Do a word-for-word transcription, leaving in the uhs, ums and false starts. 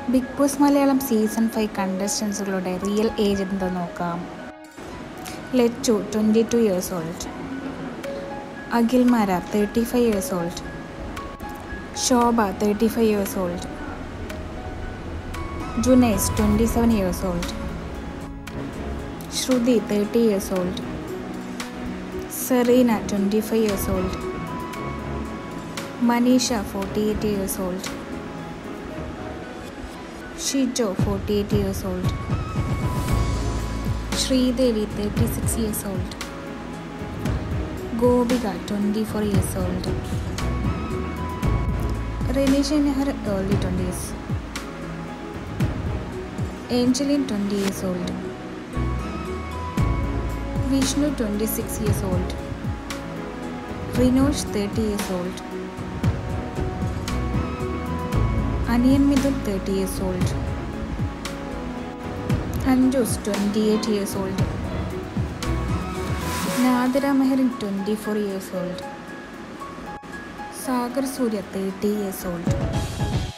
Big Malayalam season five കണ്ടസ്റ്റൻസുകളുടെ real age എന്തെന്ന് നോക്കാം. Lechu twenty two years old, Akhil Marar thirty five years old, Shobha thirty five years old, Junaiz twenty seven years old, Shruthi thirty years old, Sereena twenty five years old, Manisha forty eight years old, Shijo forty eight years old, Sreedevi thirty six years old, Gopika twenty four years old, Reneesha near early twenties, Angeline twenty years old, Vishnu twenty six years old, Rinosh thirty years old, Aniyan Midhun thirty years old, Anjus twenty eight years old, Nadira Mehrin twenty four years old, Sagar Surya thirty years old.